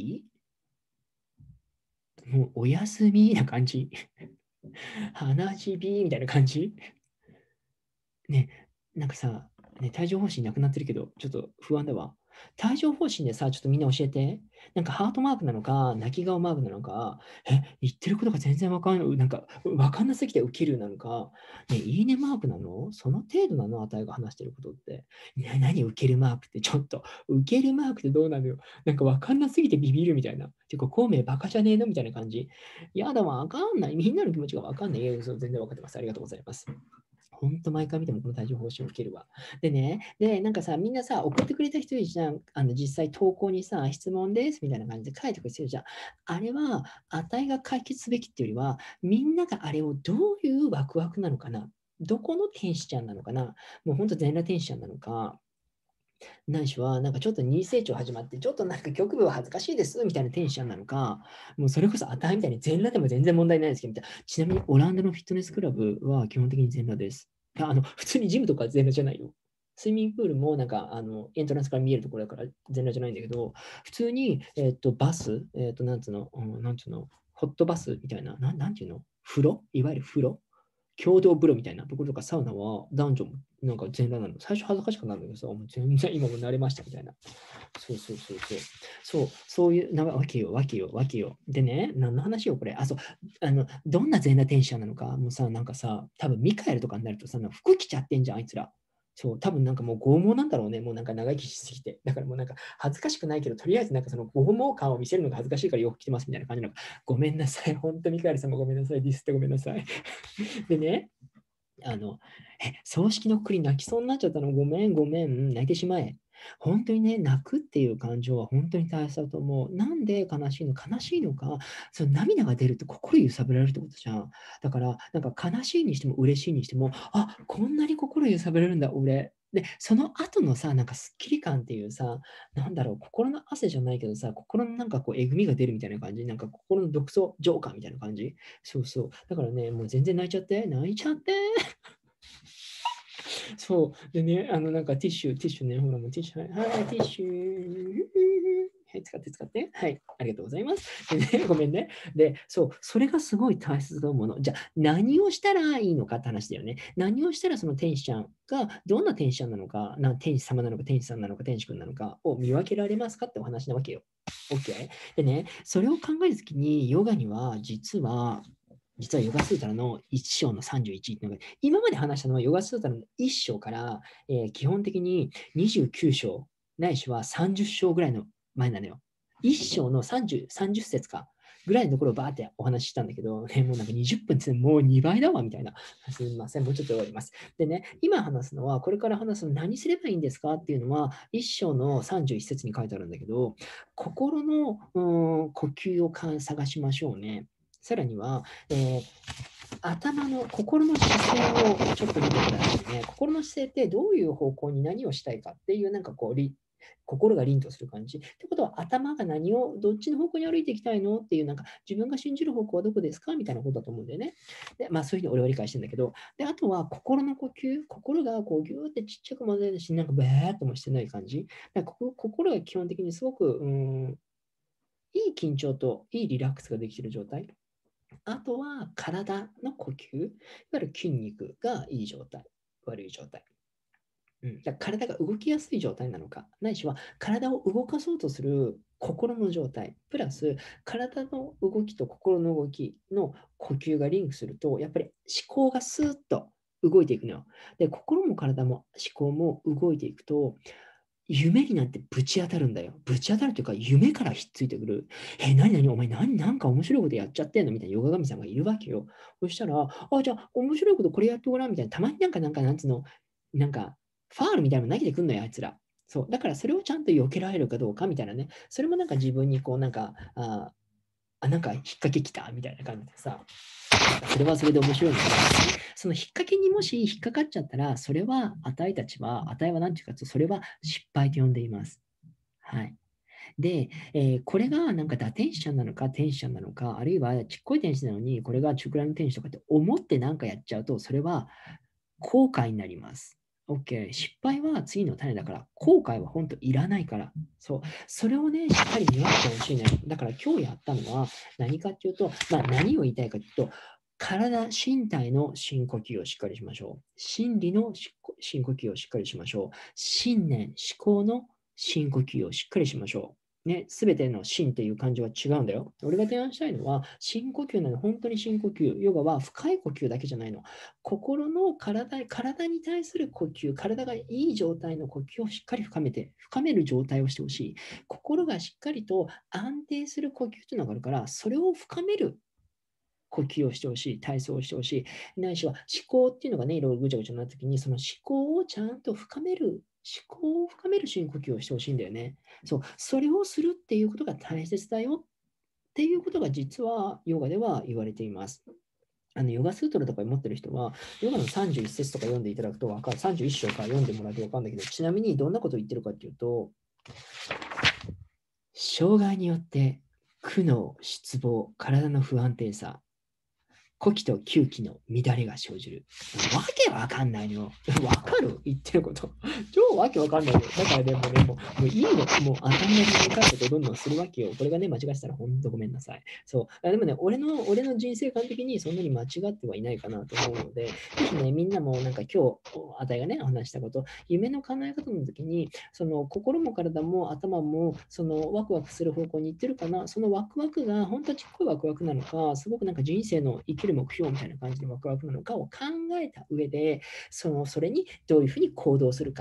もうお休みな感じ話びみたいな感じね、なんかさ、ね、帯状疱疹なくなってるけど、ちょっと不安だわ。帯状疱疹でさ、ちょっとみんな教えて。なんかハートマークなのか、泣き顔マークなのか、言ってることが全然わかんない、なんかわかんなすぎてウケるなのか、ね、いいねマークなのその程度なの値が話してることって。何ウケるマークってちょっと、ウケるマークってどうなのよ。なんかわかんなすぎてビビるみたいな。てか、孔明バカじゃねえのみたいな感じ。やだわかんない。みんなの気持ちがわかんない。全然わかってます。ありがとうございます。本当毎回見てもこの帯状疱疹を受けるわ。で、なんかさ、みんなさ、送ってくれた人いるじゃん。実際投稿にさ、質問ですみたいな感じで書いてくれてるじゃん。あれは、値が解決すべきっていうよりは、みんながあれをどういうワクワクなのかな。どこの天使ちゃんなのかな。もう本当全裸天使ちゃんなのか。ないしは、なんかちょっと二成長始まって、ちょっとなんか局部は恥ずかしいですみたいなテンションなのか、もうそれこそ値みたいに全裸でも全然問題ないですけど、ちなみにオランダのフィットネスクラブは基本的に全裸です。普通にジムとか全裸じゃないよ。スイミングプールもなんかエントランスから見えるところだから全裸じゃないんだけど、普通に、バス、なんつうの、なんつうの、ホットバスみたいな、なんていうの風呂いわゆる風呂共同風呂みたいなところとかサウナは男女もなんか全裸なの。最初恥ずかしくなるんだけどさ、もう全然今も慣れましたみたいな。そういうなわけよ。でね、何の話よ、これ。そう、どんな全裸テンションなのか、もうさ、なんかさ、多分ミカエルとかになるとさ、服着ちゃってんじゃん、あいつら。そう、多分なんかもう拷問なんだろうね。もうなんか長生きしすぎて。だからもうなんか恥ずかしくないけど、とりあえずなんかその拷問感を見せるのが恥ずかしいからよく来てますみたいな感じなの。ごめんなさい。本当ミカエルさんもごめんなさい。ディスってごめんなさい。でね、葬式のくり泣きそうになっちゃったの。ごめん、ごめん、泣いてしまえ。本当にね、泣くっていう感情は本当に大切だと思う。なんで悲しいのか、その涙が出るって心揺さぶられるってことじゃん。だから、なんか悲しいにしても嬉しいにしても、こんなに心揺さぶられるんだ、俺。 で、その後のさ、なんかスッキリ感っていうさ、なんだろう、心の汗じゃないけどさ、心のなんかこう、えぐみが出るみたいな感じ、なんか心の毒素浄化みたいな感じ。そうそう。だからね、もう全然泣いちゃって。そう。でね、なんかティッシュね、ほらもうティッシュ、はい、はい、ティッシュ。はい、使って。はい、ありがとうございます。でね、ごめんね。で、そう、それがすごい大切なもの。じゃあ、何をしたらいいのかって話だよね。何をしたらその天使ちゃんが、どんな天使ちゃんなのか、天使様なのか、天使さんなのか、天使君なのかを見分けられますかってお話なわけよ。OK? でね、それを考えるときに、ヨガには、実はヨガスータラの1章の31っていうのが、今まで話したのはヨガスータラの1章から、基本的に29章、ないしは30章ぐらいの前なのよ。1章の30節か。ぐらいのところをバーってお話ししたんだけど、ね、もうなんか20分ってもう2倍だわみたいな。すみません、もうちょっと終わります。でね、今話すのは、これから話すの何すればいいんですかっていうのは、1章の31節に書いてあるんだけど、心の呼吸を探しましょうね。さらには、心の姿勢をちょっと見てくださいね。心の姿勢ってどういう方向に何をしたいかっていう、なんかこう、心が凛とする感じ。ってことは、頭がどっちの方向に歩いていきたいのっていう、なんか、自分が信じる方向はどこですかみたいなことだと思うんだよね。で、まあ、そういうふうに俺は理解してるんだけど、で、あとは、心の呼吸。心がこう、ぎゅーってちっちゃく混ぜるし、なんか、べーっともしてない感じ。だから心が基本的にすごく、いい緊張といいリラックスができている状態。あとは体の呼吸、いわゆる筋肉がいい状態、悪い状態。だから体が動きやすい状態なのか、ないしは体を動かそうとする心の状態、プラス体の動きと心の動きの呼吸がリンクすると、やっぱり思考がスーッと動いていくのよ。で、心も体も思考も動いていくと、夢になってぶち当たるんだよ。ぶち当たるというか、夢からひっついてくる。何お前なんか面白いことやっちゃってんのみたいなヨガ神さんがいるわけよ。そしたら、じゃあ面白いことこれやってごらんみたいな。たまになんつうの、なんか、ファールみたいなの投げてくんのよ、あいつら。そう。だからそれをちゃんと避けられるかどうかみたいなね。それもなんか自分にこう、なんか引っ掛けきたみたいな感じでさ。それはそれで面白いんだけど、その引っ掛けにもし引っかかっちゃったら、それは、あたいは何ていうかと、それは失敗と呼んでいます。はい。で、これがなんか打天使ちゃんなのか天使ちゃんなのか、あるいはちっこい天使なのに、これが中くらいの天使とかって思ってなんかやっちゃうと、それは後悔になります。OK。失敗は次の種だから、後悔は本当いらないから。そう。それをね、しっかり見分けてほしいね。だから今日やったのは何かっていうと、何を言いたいかっていうと、身体の深呼吸をしっかりしましょう。心理の深呼吸をしっかりしましょう。信念、思考の深呼吸をしっかりしましょう。ね、すべての心っていう漢字は違うんだよ。俺が提案したいのは、深呼吸なの、本当に深呼吸。ヨガは深い呼吸だけじゃないの。心の体に対する呼吸、体がいい状態の呼吸をしっかり深める状態をしてほしい。心がしっかりと安定する呼吸というのがあるから、それを深める呼吸をしてほしい、体操をしてほしい、ないしは思考っていうのがね、いろいろぐちゃぐちゃになった時に、その思考をちゃんと思考を深める深呼吸をしてほしいんだよね。そう、それをするっていうことが大切だよっていうことが実はヨガでは言われています。ヨガスートラとか持ってる人は、ヨガの31節とか読んでいただくと分かる、31章から読んでもらうと分かるんだけど、ちなみにどんなことを言ってるかっていうと、障害によって苦悩、失望、体の不安定さ、呼気と吸気の乱れが生じる。わけわかんないのよ。わかる言ってること。超わけわかんないよ。だからでもね、もういいの。もう頭の中にかることをどんどんするわけよ。これがね、間違ってたら本当ごめんなさい。そう。でもね、俺の人生観的にそんなに間違ってはいないかなと思うので、ぜひね、みんなもなんか今日、あたいがね、お話したこと、夢の叶え方の時に、その心も体も頭も、そのワクワクする方向に行ってるかな、そのワクワクが本当はちっこいワクワクなのか、すごくなんか人生の生きる目標みたいな感じのワクワクなのかを考えた上で、それにどういうふうに行動するか。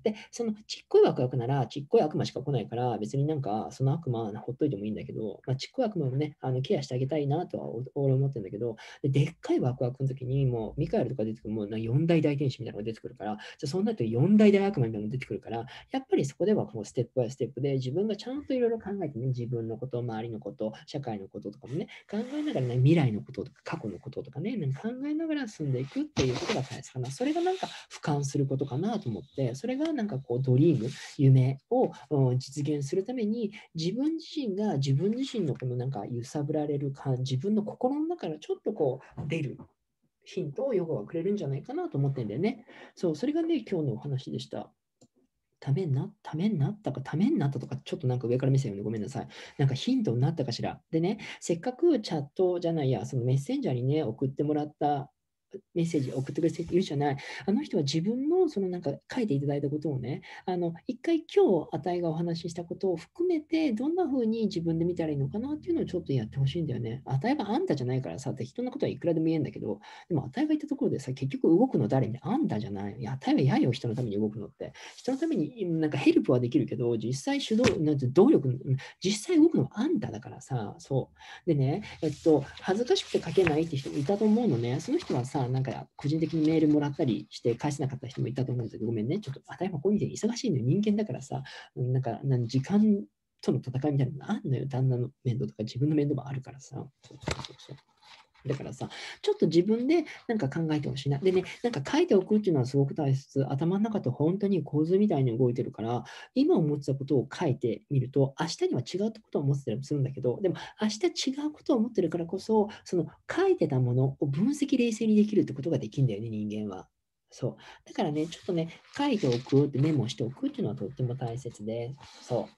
で、そのちっこいワクワクなら、ちっこい悪魔しか来ないから、別になんか、その悪魔ほっといてもいいんだけど、ちっこい悪魔もね、ケアしてあげたいなとは俺思ってるんだけど、でっかいワクワクの時に、もうミカエルとか出てくる、もう4大大天使みたいなのが出てくるから、じゃそうなると4大大悪魔みたいなのが出てくるから、やっぱりそこではこうステップバイステップで自分がちゃんといろいろ考えてね、自分のこと、周りのこと、社会のこととかもね、考えながらね、未来のこととか過去のこととかね、なんか考えながら進んでいくっていうことが大切かな。それがなんか俯瞰することかなと思って、それがなんかこうドリーム、夢を実現するために、自分自身が自分自身のこのなんか揺さぶられる感、自分の心の中からちょっとこう出るヒントをヨガがくれるんじゃないかなと思ってんだよね。そう、それがね、今日のお話でした。ためになったとか、ちょっとなんか上から目線よね、ごめんなさい。なんかヒントになったかしら。でね、せっかくチャットじゃないや、そのメッセンジャーにね、送ってもらったメッセージ送ってくれているじゃない。あの人は自分のそのなんか書いていただいたことをね、一回今日、あたいがお話ししたことを含めて、どんな風に自分で見たらいいのかなっていうのをちょっとやってほしいんだよね。あたいはあんたじゃないからさ、適当なことはいくらでも言えんだけど、でもあたいが言ったところでさ、結局動くの誰にあんたじゃない。いや、あたいは嫌よ、人のために動くのって。人のためになんかヘルプはできるけど、実際主導、なんて動力、実際動くのはあんただからさ、そう。でね、恥ずかしくて書けないって人もいたと思うのね。その人はさ、なんか個人的にメールもらったりして返せなかった人もいたと思うんだけど、ごめんね。ちょっと、あたいもこういう意味で忙しいのよ。人間だからさ、なんか、時間との戦いみたいなのがあんのよ。旦那の面倒とか自分の面倒もあるからさ。そうだからさ、ちょっと自分でなんか考えてほしいな。でね、なんか書いておくっていうのはすごく大切。頭の中と本当に構図みたいに動いてるから、今思ってたことを書いてみると、明日には違うことを思ってたりもするんだけど、でも明日違うことを思ってるからこそ、その書いてたものを分析冷静にできるってことができるんだよね、人間は。そう。だからね、ちょっとね、書いておくってメモしておくっていうのはとっても大切で、そう。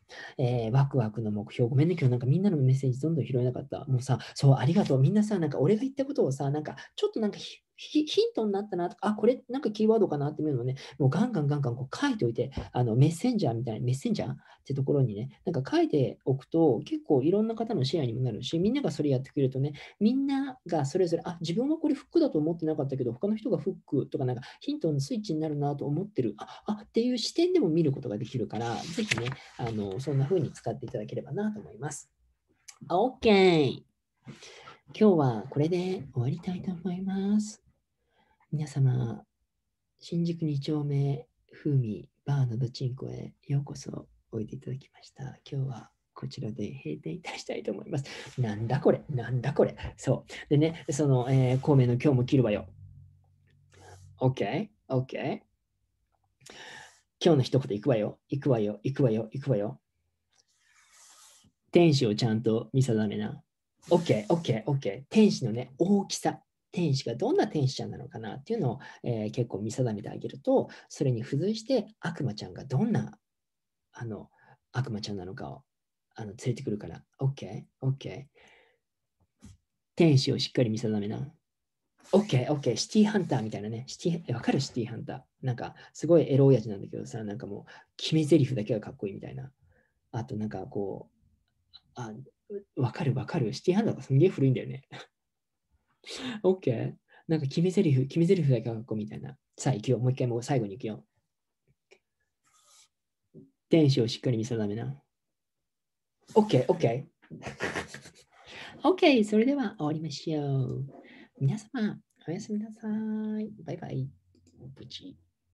ワクワクの目標。ごめんね、今日なんかみんなのメッセージどんどん拾えなかった。もうさ、そう、ありがとう。みんなさ、なんか俺が言ったことをさ、なんかちょっとなんかヒントになったなとか、あ、これなんかキーワードかなっていうのをね、もうガンガンガンガンこう書いておいて、メッセンジャーみたいな、メッセンジャーってところにね、なんか書いておくと、結構いろんな方のシェアにもなるし、みんながそれやってくれるとね、みんながそれぞれ、あ、自分はこれフックだと思ってなかったけど、他の人がフックとかなんかヒントのスイッチになるなと思ってる、っていう視点でも見ることができるから、ぜひね、そんな風に使っていただければなと思います。OK。今日はこれで終わりたいと思います。皆様、新宿2丁目風味バーのどちんこへようこそおいでいただきました。今日はこちらで閉店いたしたいと思います。なんだこれなんだこれそう。でね、その、孔明の今日も切るわよ。OK? OK? 今日の一言いくわよ。いくわよ。いくわよ。いくわよ。天使をちゃんと見定めな。OK、OK、OK。天使のね、大きさ。天使がどんな天使ちゃんなのかなっていうのを、結構見定めてあげると、それに付随して悪魔ちゃんがどんな悪魔ちゃんなのかを連れてくるから。OK、OK。天使をしっかり見定めな。OK、OK。シティハンターみたいなね。わかるシティハンター。なんか、すごいエロ親父なんだけどさ、なんかもう、決め台詞だけがかっこいいみたいな。あと、なんかこう、わかるわかる。シティハンターがすんげえ古いんだよね。OK? なんか決め台詞だけがかっこいいみたいな。さあ、行くよ。もう一回もう最後に行くよ。天使をしっかり見定めな。OK、OK。OK、それでは終わりましょう。皆様、おやすみなさい。バイバイ。プチ